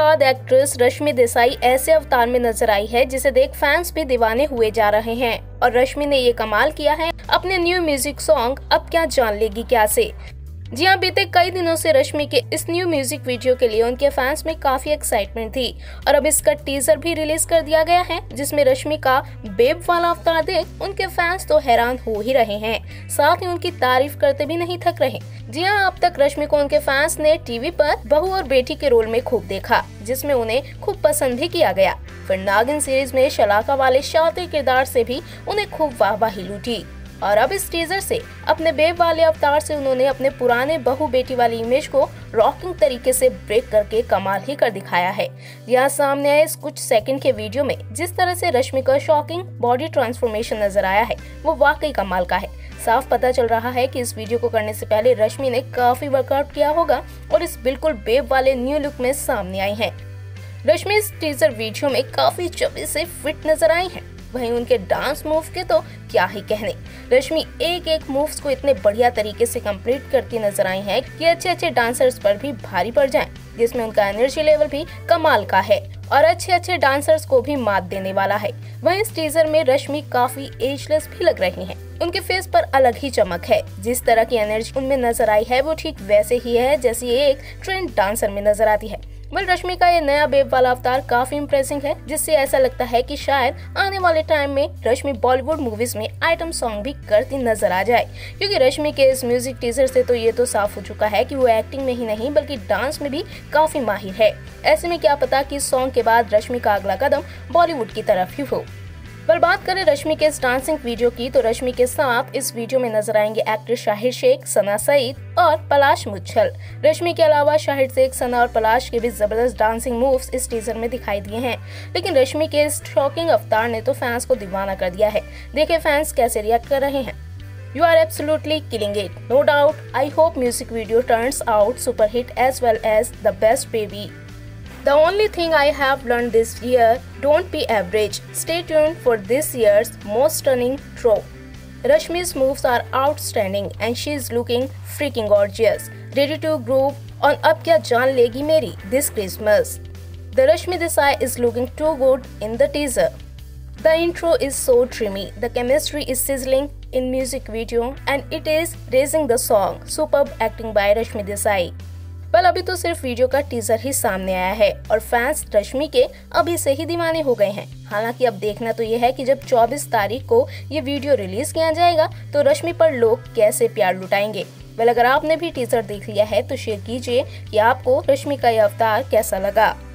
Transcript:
बाद एक्ट्रेस रश्मि देसाई ऐसे अवतार में नजर आई है जिसे देख फैंस भी दीवाने हुए जा रहे हैं। और रश्मि ने ये कमाल किया है अपने न्यू म्यूजिक सॉन्ग अब क्या जान लेगी क्या से। जी हाँ, बीते कई दिनों से रश्मि के इस न्यू म्यूजिक वीडियो के लिए उनके फैंस में काफी एक्साइटमेंट थी और अब इसका टीजर भी रिलीज कर दिया गया है, जिसमें रश्मि का बेब वाला अवतार देख उनके फैंस तो हैरान हो ही रहे हैं, साथ ही उनकी तारीफ करते भी नहीं थक रहे। जी हाँ, अब तक रश्मि को उनके फैंस ने टीवी पर बहू और बेटी के रोल में खूब देखा, जिसमें उन्हें खूब पसंद भी किया गया। फिर नागिन सीरीज में शलाका वाले शातिर किरदार से भी उन्हें खूब वाहवाही लूटी और अब इस टीजर से अपने बेब वाले अवतार से उन्होंने अपने पुराने बहू बेटी वाली इमेज को रॉकिंग तरीके से ब्रेक करके कमाल ही कर दिखाया है। यहाँ सामने आए इस कुछ सेकंड के वीडियो में जिस तरह से रश्मि का शॉकिंग बॉडी ट्रांसफॉर्मेशन नजर आया है वो वाकई कमाल का है। साफ पता चल रहा है कि इस वीडियो को करने से पहले रश्मि ने काफी वर्कआउट किया होगा और इस बिल्कुल बेब वाले न्यू लुक में सामने आई है। रश्मि इस टीजर वीडियो में काफी चब्बी से फिट नजर आई है। वहीं उनके डांस मूव के तो क्या ही कहने। रश्मि एक एक मूव्स को इतने बढ़िया तरीके से कंप्लीट करती नजर आई है कि अच्छे डांसर्स पर भी भारी पड़ जाएं, जिसमें उनका एनर्जी लेवल भी कमाल का है और अच्छे डांसर्स को भी मात देने वाला है। वहीं इस टीजर में रश्मि काफी एजलेस भी लग रही हैं। उनके फेस पर अलग ही चमक है। जिस तरह की एनर्जी उनमें नजर आई है वो ठीक वैसे ही है जैसी एक ट्रेंड डांसर में नजर आती है। रश्मि का ये नया बेब वाला अवतार काफी इम्प्रेसिंग है, जिससे ऐसा लगता है कि शायद आने वाले टाइम में रश्मि बॉलीवुड मूवीज में आइटम सॉन्ग भी करती नजर आ जाए, क्योंकि रश्मि के इस म्यूजिक टीजर से तो ये तो साफ हो चुका है कि वो एक्टिंग में ही नहीं बल्कि डांस में भी काफी माहिर है। ऐसे में क्या पता कि इस सॉन्ग के बाद रश्मि का अगला कदम बॉलीवुड की तरफ ही हो। पर बात करें रश्मि के इस डांसिंग वीडियो की तो रश्मि के साथ इस वीडियो में नजर आएंगे एक्टर शाहिद शेख, सना सईद और पलाश मुच्छल। रश्मि के अलावा शाहिद शेख, सना और पलाश के भी जबरदस्त डांसिंग मूव्स इस टीजर में दिखाई दिए हैं। लेकिन रश्मि के इस शॉकिंग अवतार ने तो फैंस को दीवाना कर दिया है। देखे फैंस कैसे रिएक्ट कर रहे हैं। You are absolutely killing it, no doubt. I hope music video turns out super hit as well as the best baby. The only thing I have learned this year, don't be average. Stay tuned for this year's most stunning throw. Rashmi's moves are outstanding and she is looking freaking gorgeous. Ready to groove on Ab Kya Jaan Legi Meri this Christmas. The Rashmi Desai is looking too good in the teaser. The intro is so dreamy. The chemistry is sizzling in music video and it is raising the song. Superb acting by Rashmi Desai. पर अभी तो सिर्फ video का teaser ही सामने आया है और fans रश्मि के अभी से ही दीवाने हो गए हैं। हालांकि अब देखना तो ये है कि जब 24 तारीख को ये वीडियो रिलीज किया जाएगा तो रश्मि पर लोग कैसे प्यार लुटाएंगे। अगर आपने भी टीजर देख लिया है तो शेयर कीजिए कि आपको रश्मि का यह अवतार कैसा लगा।